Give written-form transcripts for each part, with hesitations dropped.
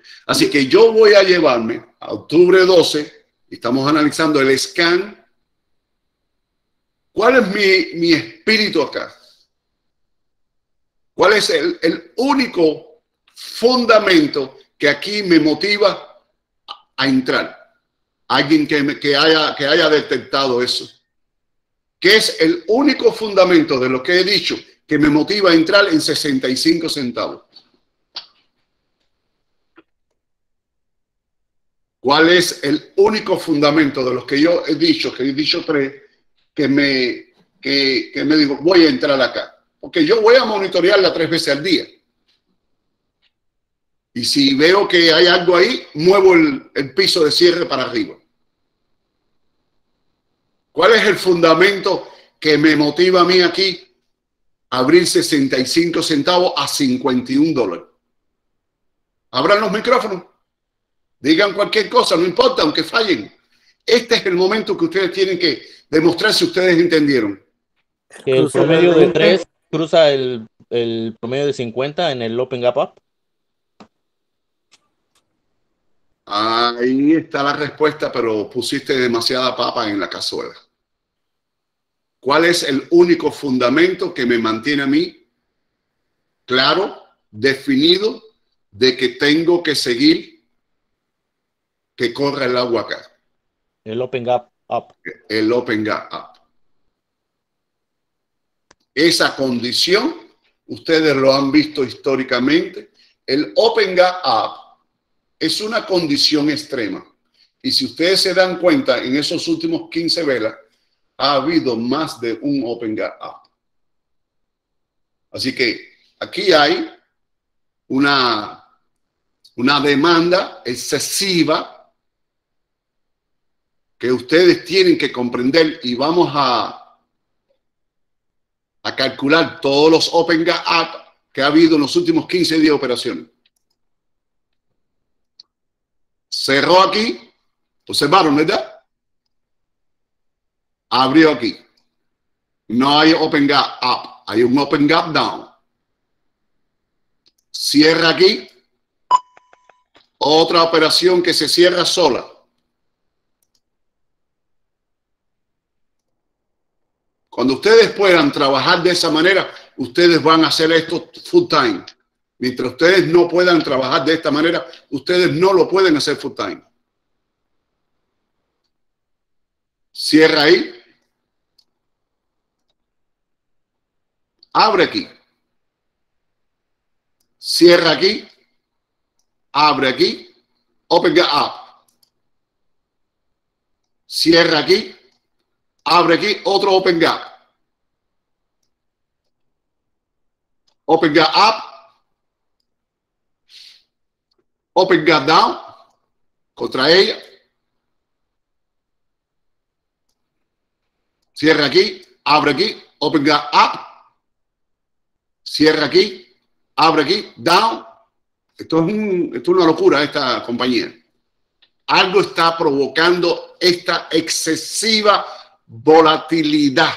Así que yo voy a llevarme a octubre 12, estamos analizando el scan. ¿Cuál es mi espíritu acá? ¿Cuál es el único fundamento que aquí me motiva a entrar? Alguien que haya detectado eso. ¿Qué es el único fundamento de lo que he dicho que me motiva a entrar en 65 centavos? ¿Cuál es el único fundamento de los que yo he dicho, tres, que me digo, voy a entrar acá? Porque yo voy a monitorearla 3 veces al día. Y si veo que hay algo ahí, muevo el piso de cierre para arriba. ¿Cuál es el fundamento que me motiva a mí aquí a abrir 65 centavos a 51 dólares? Abran los micrófonos. Digan cualquier cosa, no importa, aunque fallen. Este es el momento que ustedes tienen que demostrar si ustedes entendieron. Que el promedio de 3 cruza el promedio de 50 en el Open Gap Up. Ahí está la respuesta, pero pusiste demasiada papa en la cazuela. ¿Cuál es el único fundamento que me mantiene a mí claro, definido, de que tengo que seguir que corra el agua acá? El Open Gap Up. El Open Gap Up. Esa condición, ustedes lo han visto históricamente. El Open Gap Up es una condición extrema. Y si ustedes se dan cuenta, en esos últimos 15 velas, ha habido más de un Open Gap Up. Así que aquí hay una demanda excesiva que ustedes tienen que comprender, y vamos a calcular todos los Open Gap Up que ha habido en los últimos 15 días de operaciones. Cerró aquí, observaron, ¿verdad? Abrió aquí. No hay Open Gap Up, hay un Open Gap Down. Cierra aquí. Otra operación que se cierra sola. Cuando ustedes puedan trabajar de esa manera, ustedes van a hacer esto full time. Mientras ustedes no puedan trabajar de esta manera, ustedes no lo pueden hacer full time. Cierra ahí. Abre aquí. Cierra aquí. Abre aquí. Open Gap Up. Cierra aquí. Abre aquí. Otro Open Gap. Open Gap Up. Open Gap Down. Contra ella. Cierra aquí. Abre aquí. Open Gap Up. Cierra aquí. Abre aquí. Down. Esto es una locura, esta compañía. Algo está provocando esta excesiva volatilidad.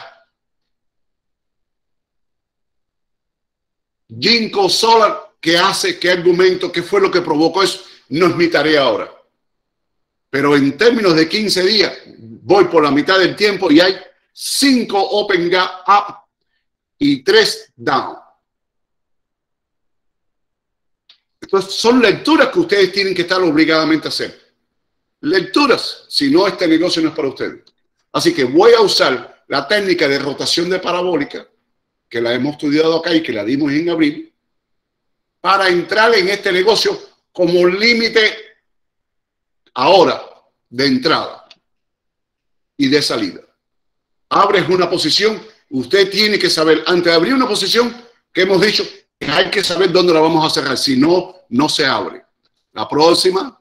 Ginkgo Solar, ¿qué hace? ¿Qué argumento? ¿Qué fue lo que provocó eso? No es mi tarea ahora. Pero en términos de 15 días, voy por la mitad del tiempo y hay 5 Open Gap Up y 3 Down. Entonces, son lecturas que ustedes tienen que estar obligadamente a hacer. Lecturas, si no, este negocio no es para ustedes. Así que voy a usar la técnica de rotación de parabólica, que la hemos estudiado acá y que la dimos en abril, para entrar en este negocio como límite ahora de entrada y de salida. Abres una posición, usted tiene que saber, antes de abrir una posición, que hemos dicho, que hay que saber dónde la vamos a cerrar, si no, no se abre. La próxima.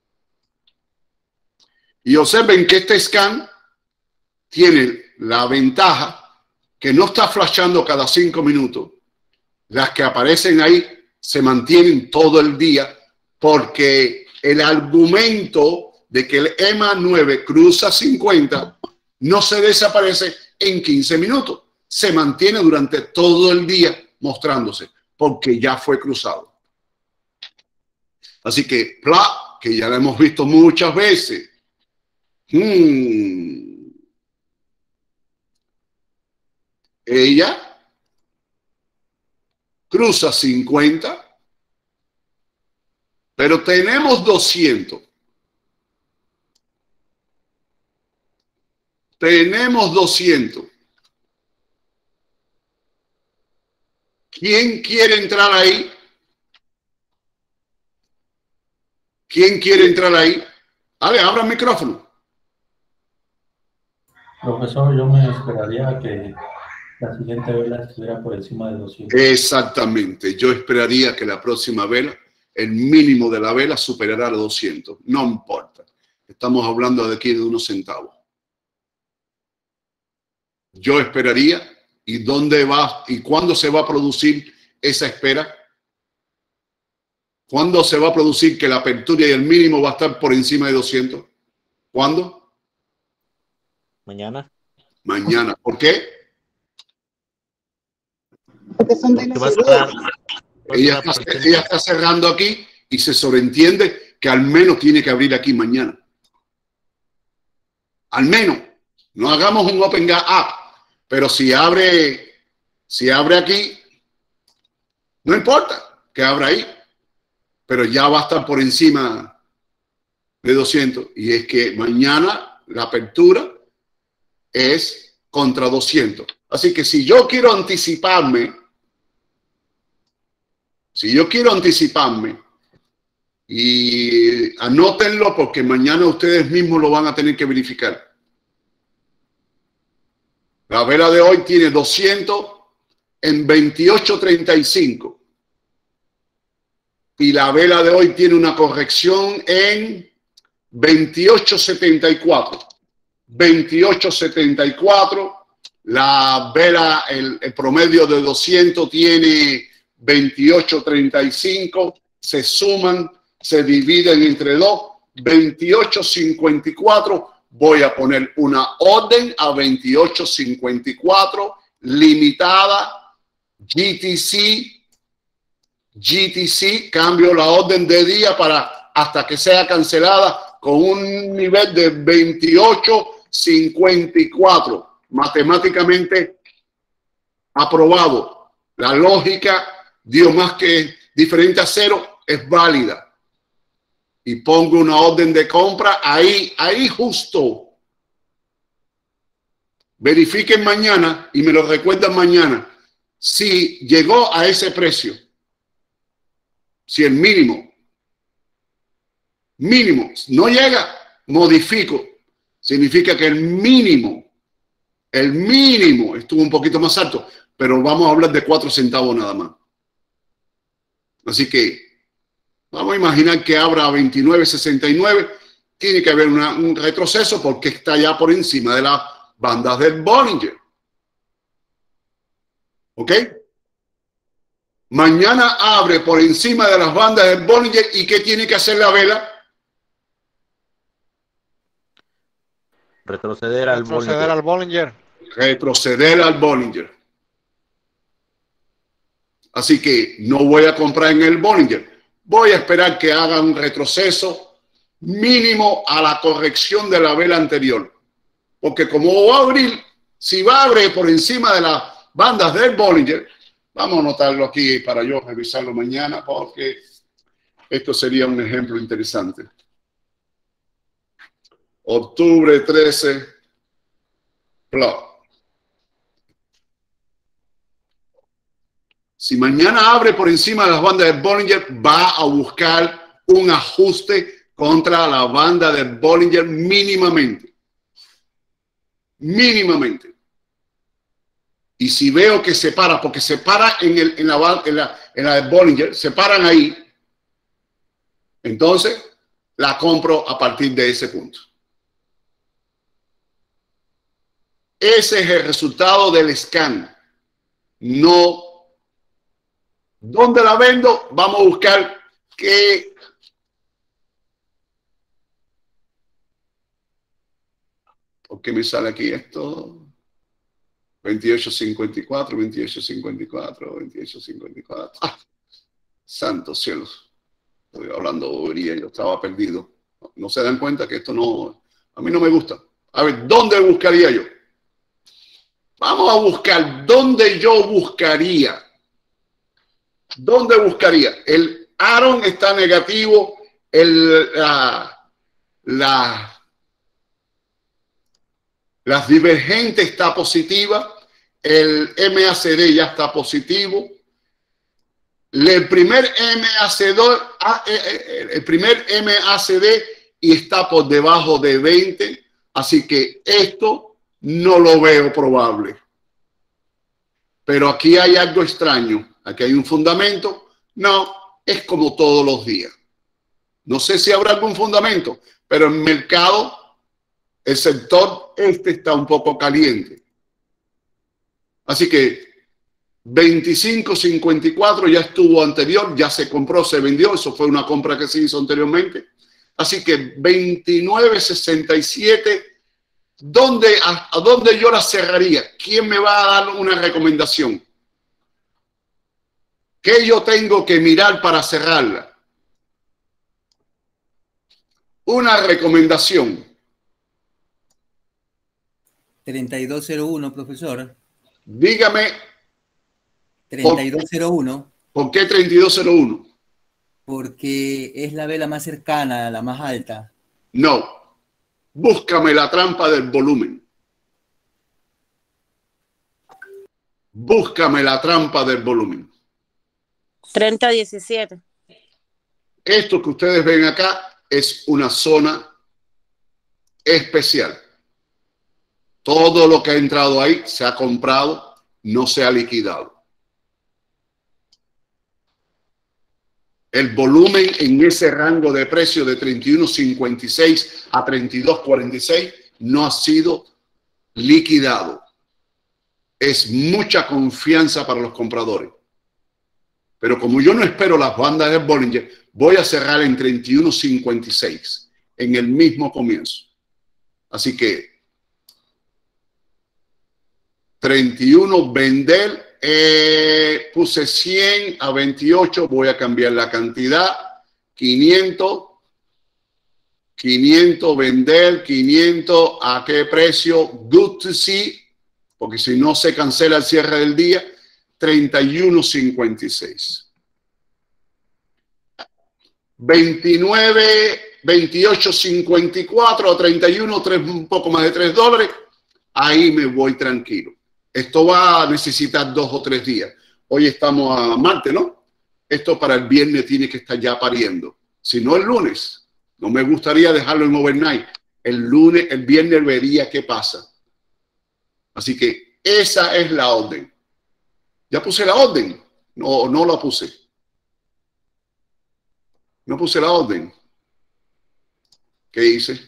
Y observen que este scan tiene la ventaja que no está flashando cada 5 minutos. Las que aparecen ahí se mantienen todo el día, porque el argumento de que el EMA 9 cruza 50 no se desaparece en 15 minutos. Se mantiene durante todo el día mostrándose, porque ya fue cruzado. Así que PLA, que ya la hemos visto muchas veces. Ella cruza 50, pero tenemos 200. Tenemos 200. ¿Quién quiere entrar ahí? ¿Quién quiere entrar ahí? Ale, abra el micrófono. Profesor, yo me esperaría a que la siguiente vela estuviera por encima de 200. Exactamente. Yo esperaría que la próxima vela, el mínimo de la vela, superara los 200. No importa. Estamos hablando de aquí de unos centavos. Yo esperaría. ¿Y dónde va? ¿Y cuándo se va a producir esa espera? ¿Cuándo se va a producir que la apertura y el mínimo va a estar por encima de 200? ¿Cuándo? Mañana. Mañana. ¿Por qué? Porque son de Ella está cerrando aquí y se sobreentiende que al menos tiene que abrir aquí mañana. Al menos. No hagamos un open gap up. Pero si abre aquí, no importa que abra ahí. Pero ya va a estar por encima de 200. Y es que mañana la apertura es contra 200. Así que si yo quiero anticiparme, y anótenlo porque mañana ustedes mismos lo van a tener que verificar. La vela de hoy tiene 200 en 28.35. Y la vela de hoy tiene una corrección en 28.74. 28.74. La vela, el promedio de 200 tiene 28.35. Se suman, se dividen entre 2. 28.54. Voy a poner una orden a 28.54 limitada. GTC, cambio la orden de día para hasta que sea cancelada con un nivel de 28.54. Matemáticamente aprobado. La lógica, dio más que diferente a cero, es válida. Y pongo una orden de compra ahí justo. Verifiquen mañana y me lo recuerdan mañana. Si llegó a ese precio, si el mínimo no llega, modifico. Significa que el mínimo estuvo un poquito más alto, pero vamos a hablar de 4 centavos nada más. Así que vamos a imaginar que abra a 29.69. Tiene que haber un retroceso porque está ya por encima de las bandas del Bollinger. ¿Ok? Mañana abre por encima de las bandas del Bollinger. ¿Y qué tiene que hacer la vela? Retroceder al Bollinger. Retroceder al Bollinger. Así que no voy a comprar en el Bollinger. Voy a esperar que haga un retroceso mínimo a la corrección de la vela anterior. Porque como va a abrir, si va a abrir por encima de las bandas del Bollinger, vamos a anotarlo aquí para yo revisarlo mañana, porque esto sería un ejemplo interesante. Octubre 13, plot. Si mañana abre por encima de las bandas del Bollinger, va a buscar un ajuste contra la banda del Bollinger mínimamente. Mínimamente. Y si veo que se para, porque se para en la del Bollinger, se paran ahí, entonces la compro a partir de ese punto. Ese es el resultado del scan. No. ¿Dónde la vendo? Vamos a buscar qué. ¿Por qué me sale aquí esto? 28.54, 28.54, 28.54. ¡Ah! Santos cielos. Estoy hablando bobería, yo estaba perdido. No se dan cuenta que esto no, a mí no me gusta. A ver, ¿dónde buscaría yo? Vamos a buscar dónde yo buscaría. ¿Dónde buscaría? El Aaron está negativo, las divergentes está positiva, el MACD ya está positivo. El primer MACD y está por debajo de 20, así que esto no lo veo probable. Pero aquí hay algo extraño, aquí hay un fundamento. No, es como todos los días. No sé si habrá algún fundamento, pero en el mercado, el sector está un poco caliente. Así que 25.54 ya estuvo anterior, ya se compró, se vendió, eso fue una compra que se hizo anteriormente. Así que 29.67, ¿a dónde yo la cerraría? ¿Quién me va a dar una recomendación? ¿Qué yo tengo que mirar para cerrarla? Una recomendación. 3201, profesor. Dígame. 3201. ¿Por qué 3201? Porque es la vela más cercana, la más alta. No. Búscame la trampa del volumen. Búscame la trampa del volumen. 30-17. Esto que ustedes ven acá es una zona especial. Todo lo que ha entrado ahí se ha comprado, no se ha liquidado. El volumen en ese rango de precio de 31.56 a 32.46 no ha sido liquidado. Es mucha confianza para los compradores. Pero como yo no espero las bandas de Bollinger, voy a cerrar en 31.56 en el mismo comienzo. Así que 31 vender. Puse 100 a 28, voy a cambiar la cantidad, 500 vender, 500 a qué precio, good to see, porque si no se cancela el cierre del día, 31.56. 28.54 a 31, un poco más de $3, ahí me voy tranquilo. Esto va a necesitar 2 o 3 días. Hoy estamos a martes, ¿no? Esto para el viernes tiene que estar ya pariendo. Si no, el lunes. No me gustaría dejarlo en overnight. El viernes vería qué pasa. Así que esa es la orden. ¿Ya puse la orden? No la puse. No puse la orden. ¿Qué hice?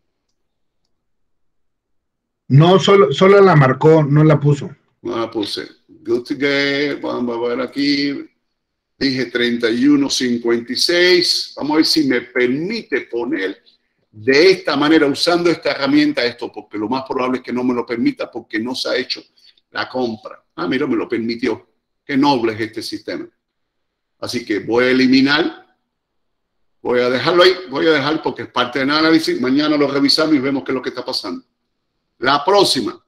No, solo la marcó, no la puso. No la puse. Good to get. Vamos a ver aquí. Dije 31.56. Vamos a ver si me permite poner de esta manera, usando esta herramienta, esto, porque lo más probable es que no me lo permita porque no se ha hecho la compra. Ah, mira, me lo permitió. Qué noble es este sistema. Así que voy a eliminar. Voy a dejarlo ahí. Voy a dejar porque es parte del análisis. Mañana lo revisamos y vemos qué es lo que está pasando. La próxima.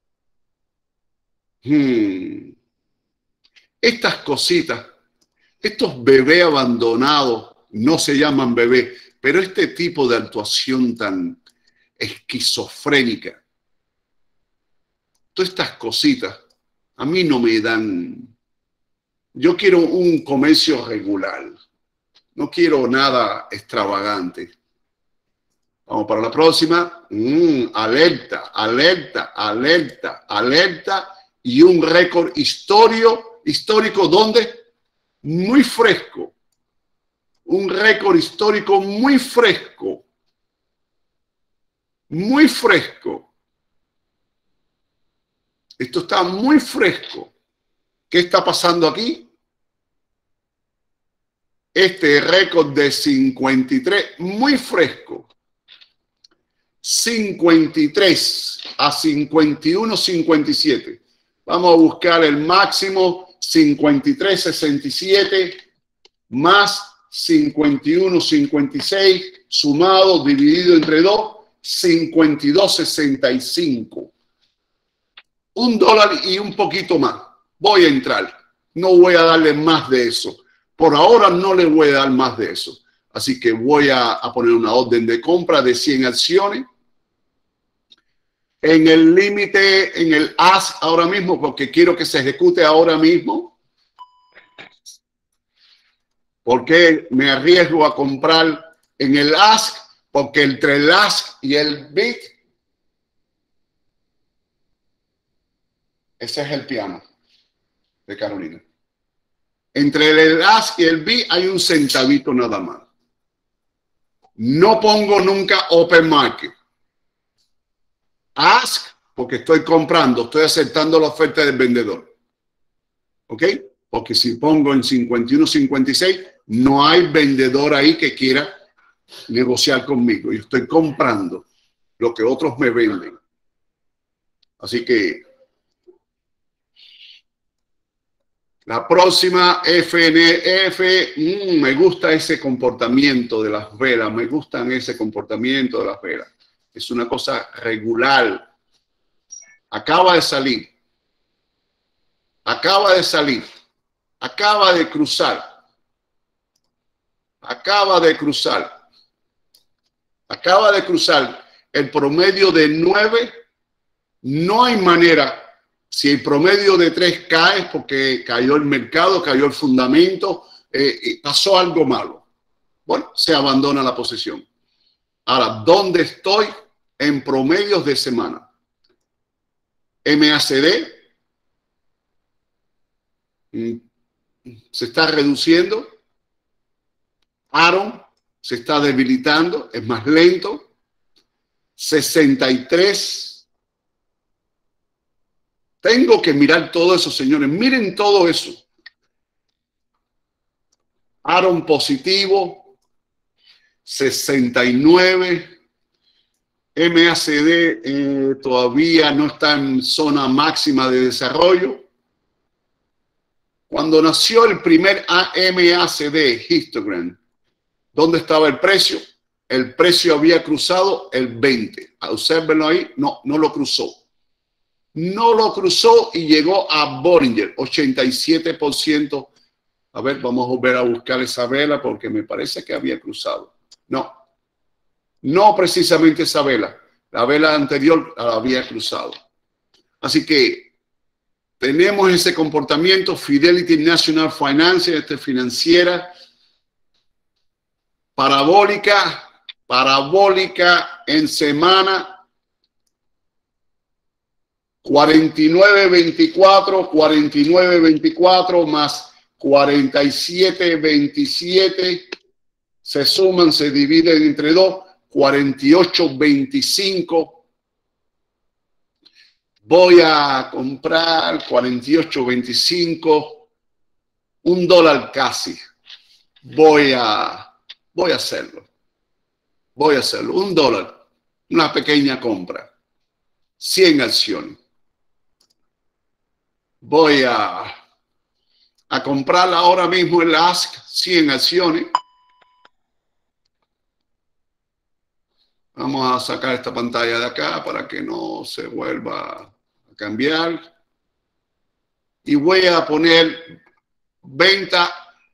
Estas cositas, estos bebés abandonados, no se llaman bebés, pero este tipo de actuación tan esquizofrénica, todas estas cositas, a mí no me dan. Yo quiero un comercio regular, no quiero nada extravagante. Vamos para la próxima. Alerta, alerta, alerta, alerta. Y un récord histórico, ¿dónde? Muy fresco. Un récord histórico muy fresco. Muy fresco. Esto está muy fresco. ¿Qué está pasando aquí? Este récord de 53, muy fresco. 53 a 51.57. Vamos a buscar el máximo 53.67 más 51.56, sumado, dividido entre 2, 52.65. $1 y un poquito más. Voy a entrar. No voy a darle más de eso. Por ahora no le voy a dar más de eso. Así que voy a poner una orden de compra de 100 acciones. En el límite, en el ask ahora mismo, porque quiero que se ejecute ahora mismo. Porque me arriesgo a comprar en el ask, porque entre el ask y el bid, ese es el piano de Carolina. Entre el ask y el bid hay un centavito nada más. No pongo nunca open market. Ask, porque estoy comprando, estoy aceptando la oferta del vendedor. ¿Ok? Porque si pongo en 51.56, no hay vendedor ahí que quiera negociar conmigo. Yo estoy comprando lo que otros me venden. Así que la próxima FNF, me gusta ese comportamiento de las velas, me gustan ese comportamiento de las velas. Es una cosa regular. Acaba de salir. Acaba de salir. Acaba de cruzar. Acaba de cruzar. Acaba de cruzar el promedio de 9. No hay manera. Si el promedio de 3 cae porque cayó el mercado, cayó el fundamento, pasó algo malo. Bueno, se abandona la posición. Ahora, ¿dónde estoy? En promedios de semana. MACD se está reduciendo. Aaron se está debilitando, es más lento. 63. Tengo que mirar todo eso, señores. Miren todo eso. Aaron positivo. 69. MACD todavía no está en zona máxima de desarrollo. Cuando nació el primer MACD, histogram, ¿dónde estaba el precio? El precio había cruzado el 20. Obsérvenlo ahí. No lo cruzó. No lo cruzó y llegó a Bollinger, 87%. A ver, vamos a volver a buscar esa vela porque me parece que había cruzado. No precisamente esa vela. La vela anterior la había cruzado. Así que tenemos ese comportamiento. Fidelity National Finance, financiera, parabólica en semana. 49.24 más 47.27 se suman, se dividen entre 2, 48.25. Voy a comprar 48.25, $1 casi. Voy a hacerlo. $1, una pequeña compra. 100 acciones. Voy a comprarla ahora mismo en la ASK, 100 acciones. Vamos a sacar esta pantalla de acá para que no se vuelva a cambiar. Y voy a poner venta.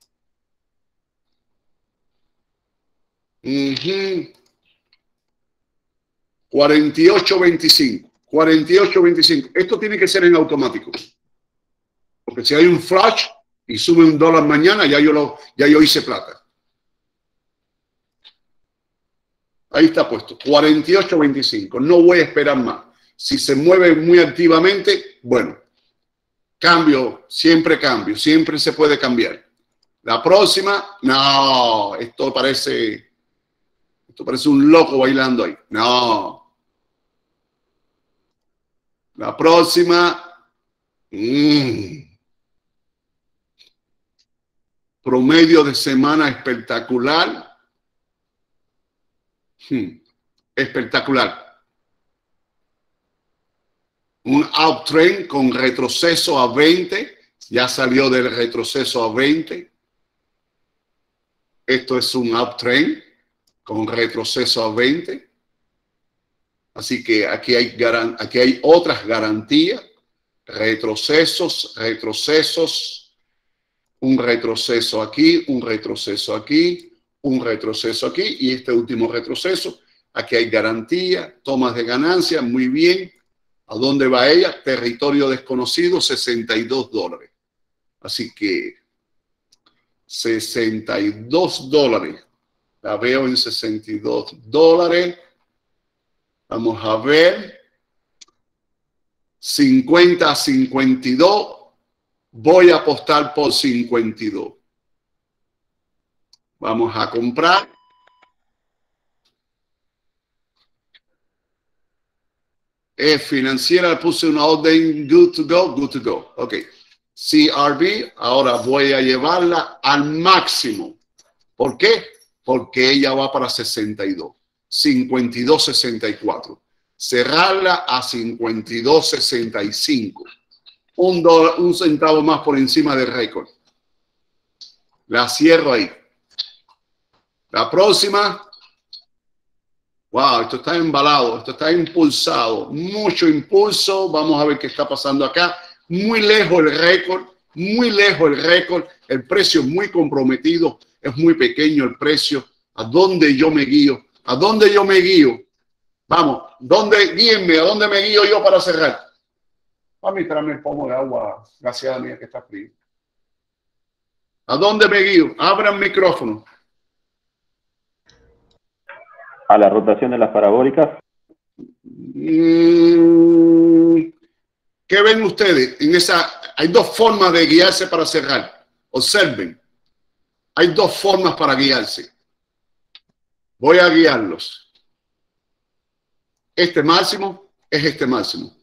48.25. 48.25. Esto tiene que ser en automático. Porque si hay un flash y sube $1 mañana, ya yo hice plata. Ahí está puesto, 48.25. No voy a esperar más. Si se mueve muy activamente, bueno, cambio, siempre se puede cambiar. La próxima, no, esto parece un loco bailando ahí. No. La próxima, promedio de semana espectacular. Espectacular. Un uptrend con retroceso a 20. Ya salió del retroceso a 20. Esto es un uptrend con retroceso a 20. Así que aquí hay otras garantías. Retrocesos, un retroceso aquí, un retroceso aquí, un retroceso aquí y este último retroceso. Aquí hay garantía, tomas de ganancia, muy bien. ¿A dónde va ella? Territorio desconocido, $62. Así que $62. La veo en $62. Vamos a ver. 50 a 52. Voy a apostar por 52. Vamos a comprar. Financiera, puse una orden good to go, good to go. Ok. CRB, ahora voy a llevarla al máximo. ¿Por qué? Porque ella va para 62. 52.64. Cerrarla a 52.65. Un centavo más por encima del récord. La cierro ahí. La próxima. Wow, esto está embalado, esto está impulsado. Mucho impulso. Vamos a ver qué está pasando acá. Muy lejos el récord. Muy lejos el récord. El precio muy comprometido. Es muy pequeño el precio. ¿A dónde yo me guío? ¿A dónde yo me guío? Vamos, guíenme, ¿a dónde me guío yo para cerrar? Mami, tráeme el pomo de agua, gaseada mía que está frío. ¿A dónde me guío? Abran micrófono. A la rotación de las parabólicas. ¿Qué ven ustedes? Hay dos formas de guiarse para cerrar. Observen. Hay dos formas para guiarse. Voy a guiarlos. Este máximo es este máximo.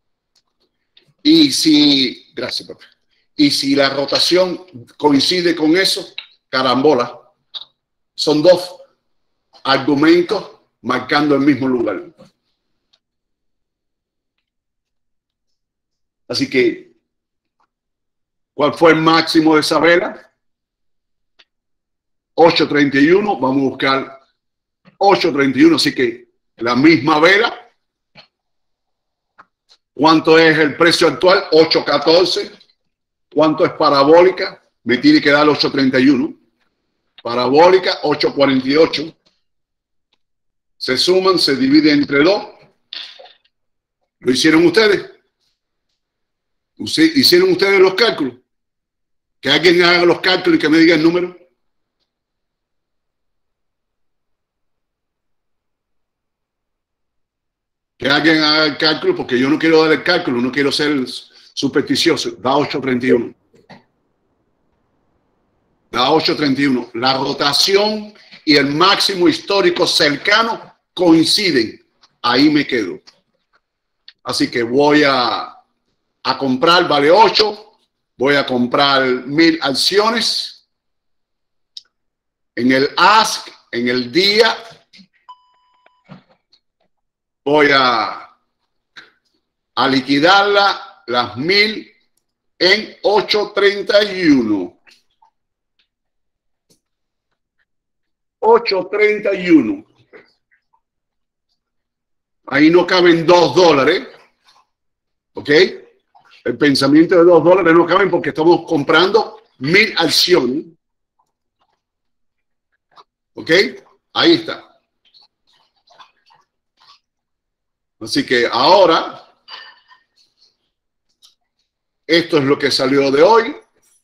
Gracias, papá. Y si la rotación coincide con eso, carambola. Son dos argumentos marcando el mismo lugar. Así que, ¿cuál fue el máximo de esa vela? 8.31. Vamos a buscar 8.31. Así que la misma vela. ¿Cuánto es el precio actual? 8.14. ¿Cuánto es parabólica? Me tiene que dar 8.31. Parabólica, 8.48. Se suman, se dividen entre 2. ¿Lo hicieron ustedes? ¿Hicieron ustedes los cálculos? Que alguien haga los cálculos y que me diga el número. Que alguien haga el cálculo, porque yo no quiero dar el cálculo, no quiero ser supersticioso. Da 8.31. Da 8.31. La rotación y el máximo histórico cercano coinciden. Ahí me quedo. Así que voy a comprar, vale 8. Voy a comprar 1000 acciones. En el ask, en el día, voy a liquidarla, las 1000 en 8.31. 8.31. Ahí no caben $2. ¿Ok? El pensamiento de $2 no caben porque estamos comprando 1000 acciones. ¿Ok? Ahí está. Así que ahora, esto es lo que salió de hoy.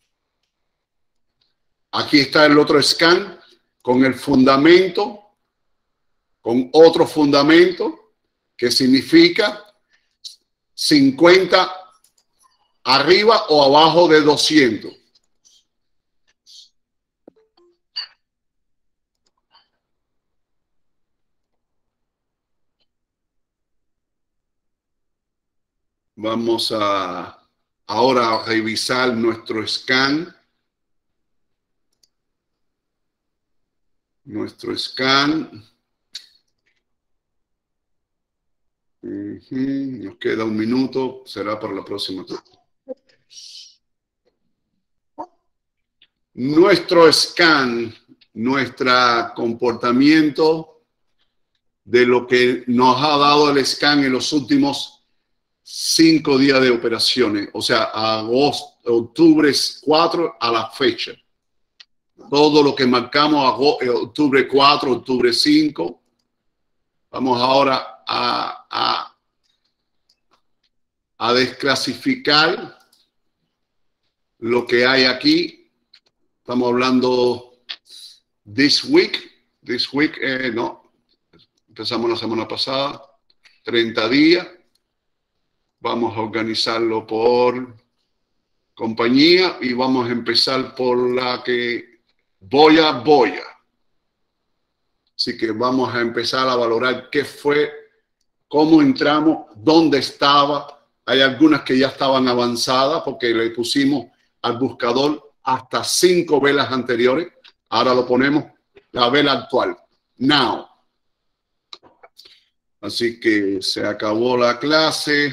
Aquí está el otro scan con el fundamento, con otro fundamento, que significa 50 arriba o abajo de 200. Vamos ahora a revisar nuestro scan. Nuestro scan. Nos queda un minuto. Será para la próxima. Nuestro scan nuestro comportamiento de lo que nos ha dado el scan en los últimos 5 días de operaciones, o sea, octubre 4 a la fecha. Todo lo que marcamos octubre 4, octubre 5. Vamos ahora a desclasificar lo que hay aquí. Estamos hablando this week, no, empezamos la semana pasada, 30 días. Vamos a organizarlo por compañía y vamos a empezar por la que Boya. Así que vamos a empezar a valorar qué fue, cómo entramos, dónde estaba. Hay algunas que ya estaban avanzadas porque le pusimos al buscador hasta 5 velas anteriores. Ahora lo ponemos la vela actual. Now. Así que se acabó la clase.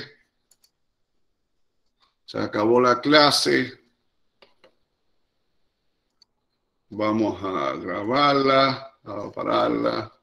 Se acabó la clase. Vamos a grabarla, a pararla.